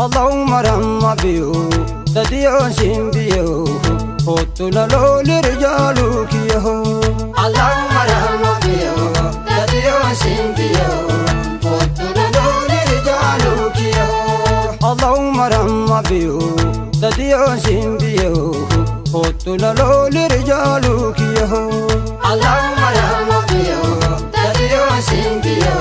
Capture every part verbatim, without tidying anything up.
اللهم رحم بيو تديو سيمبيو قتل لول رجالك يهو اللهم رحم بيو تديو سيمبيو قتل لول رجالك يهو اللهم رحم بيو تديو سيمبيو قتل لول رجالك يهو اللهم رحم بيو تديو سيمبيو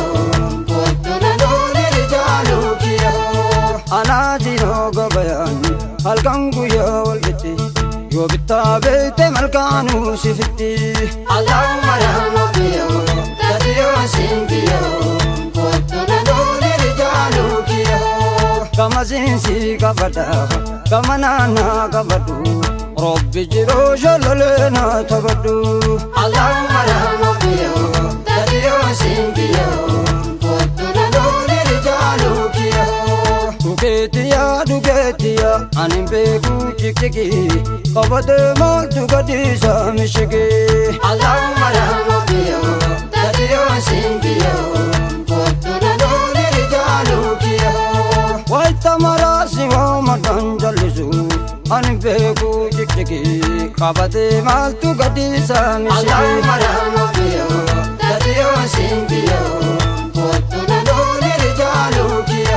أنا جينو قبيان هالكانكو يا والبتي يو بتابيت ملكانو سفتي اللهم رحم بيو تديو سيمبيو قتنا دول رجالو كيو كما سينسي كفتا كما نانا كفتو ربي جيرو جلالنا تبدو اللهم رحم بيو تديو سيمبيو قتنا دول رجالو كيو Duketia, duketia, anim beku chikiki, kabade mal dugadisa mishiki. Allahumma rahma biyo, tadiyo simbiyo, kotuna dole rijalu kiyo. Waita marasi wa madanjalisu, anim beku chikiki, kabade mal dugadisa mishiki. Allahumma rahma biyo, tadiyo simbiyo, kotuna dole rijalu kiyo.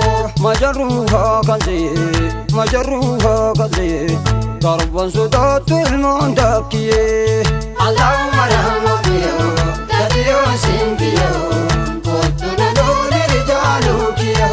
مجروها كذي مجروها كذي كربون سودات المندكي اللهم رحم بيو تديو سيمبيو قتنا دول رجالو كيو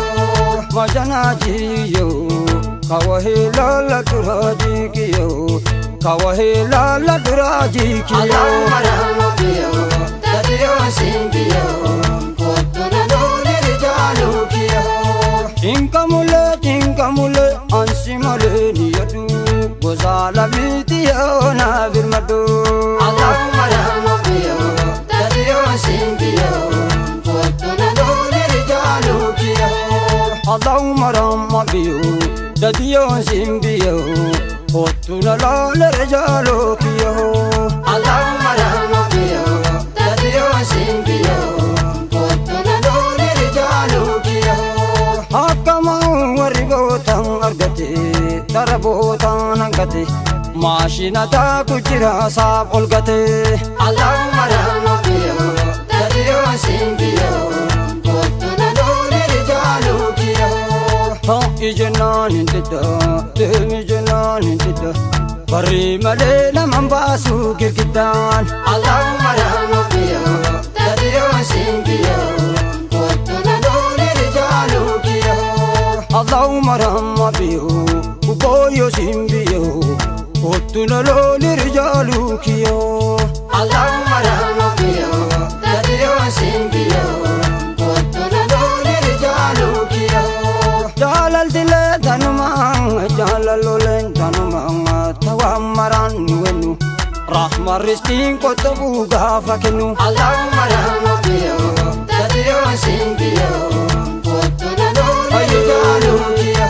مجناجيو كوهي لا تراجي كيو كوهي لا تراجي كيو اللهم رحم بيو تديو سيمبيو قتنا دول رجالو كيو Tinka mule, tinka mule, ansi mule niyadu, gozala mitiyo na virmadu. Allahumma rahma biyo, tadiyo simbiyo, kotuna dole rijalu kiyo. Allahumma rahma biyo, tadiyo simbiyo, kotuna dole rijalu kiyo. Allahumma rahma biyo, tadiyo simbiyo, kotuna dole rijalu kiyo. Hakama waribootan argate darabootan angate maashina taa kujira saaf olgate Allahumma rahma biyo tadiyo simbiyo kotuna dole rijalu kiyo haa ijenaan hintida deemi jenaan hintida barri malee naman baasu girgiddaan Allahumma rahma biyo tadiyo simbiyo kotuna dole rijalu kiyo Allahumma rahma biyo uboyo simbiyo kotuna loli rijalu kiyo Allahumma rahma biyo tadiyo simbiyo kotuna loli rijalu kiyo jalal dile tanumang jalal lolen tanumang tawamaran wenu rahma rizkin kotabu gafakenu Allahumma rahma biyo tadiyo simbiyo kotuna loli rijalu kiyo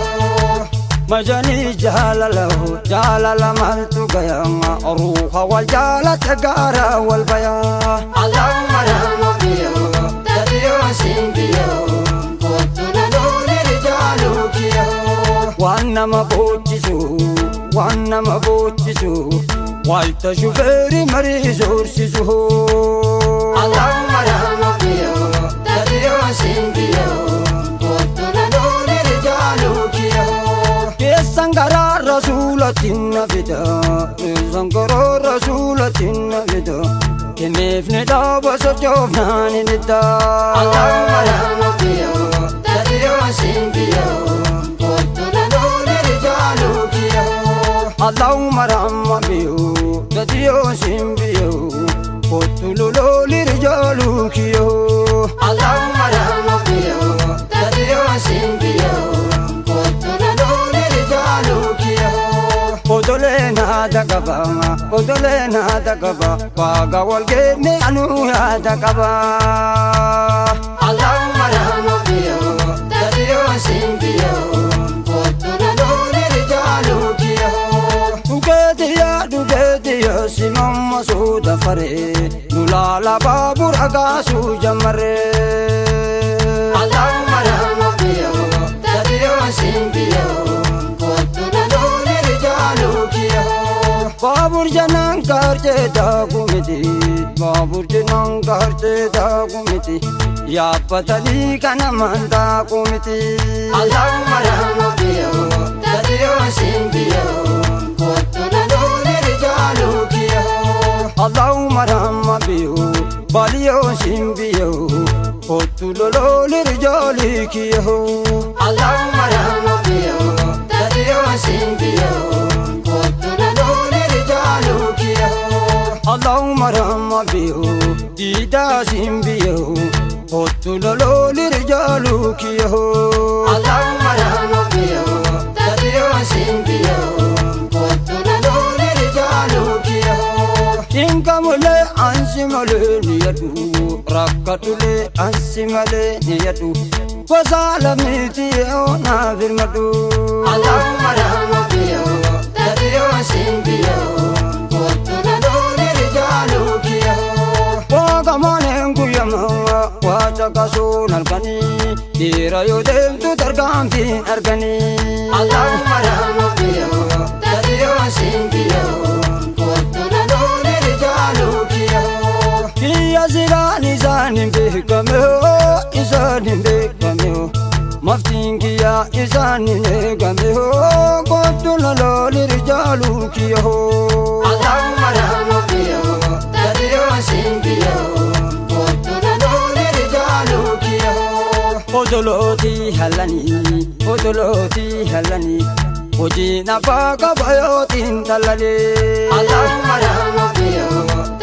Majani jalalahu jalala maltu gayanga ruha wal jala tagara wal baya Allahumma rahma biyo tadiyo simbiyo kotuna dole rijalu kiyo wanna mabochisu wanna mabochisu walta shuferi marizur sisu Allahumma rahma biyo tadiyo simbiyo kotuna dole rijalu kiyo Sangara rasulatin fida Sangara rasulatin fida Kemifne da basa jofnani nida Allahumma rahma biyo tadiyo simbiyo kotuna dole rijalu kiyo Allahumma rahma biyo tadiyo simbiyo kotuna dole rijalu kiyo Allahumma rahma biyo tadiyo simbiyo Odolena dagaba, odolena dagaba, paga walgene anu ya dagaba. Allahumma rahma biyo, tadiyo simbiyo, kotuna dole rijalu kiyo. Dugetiya, dugetiya simamma suda fare, nulala babur agasu jamare. Allahumma rahma biyo, tadiyo simbiyo. simbiyo kotuna loli rijalukiyo babur janan karche dagumiti babur janan karche dagumiti ya patali kana manda kumiti Allahumma rahmatiyo dadiyo simbiyo kotuna loli rijalukiyo Allahumma rahmatiyo baliyo simbiyo kotuna loli rijalukiyo Allahumma rahmatiyo dadiyo simbiyo kotuna loli rijalukiyo Allahumma rahmatiyo dida simbiyo kotuna loli rijalukiyo Allahumma rahmatiyo dadiyo simbiyo kotuna loli rijalukiyo Inkamule ansimale niyadu rakatule ansimale niyadu wasala mitiyo na virmadu Allahumma rahmatiyo dadiyo simbiyo kotuna loli rijalukiyo wagamane nguyama wajakaso nalkani dira yodemtu targamti argani Allahumma rahmatiyo dadiyo simbiyo kotuna loli rijalukiyo Iya zirani zanim bekameo izanim bekameo maftingiya izanim bekameo kotuna loli rijalukiyo Allahumma rahmatiyo dadiyo simbiyo kotuna loli rijalukiyo Odoloti halani odoloti halani Ojina baka bayotin talale Allahumma rahmatiyo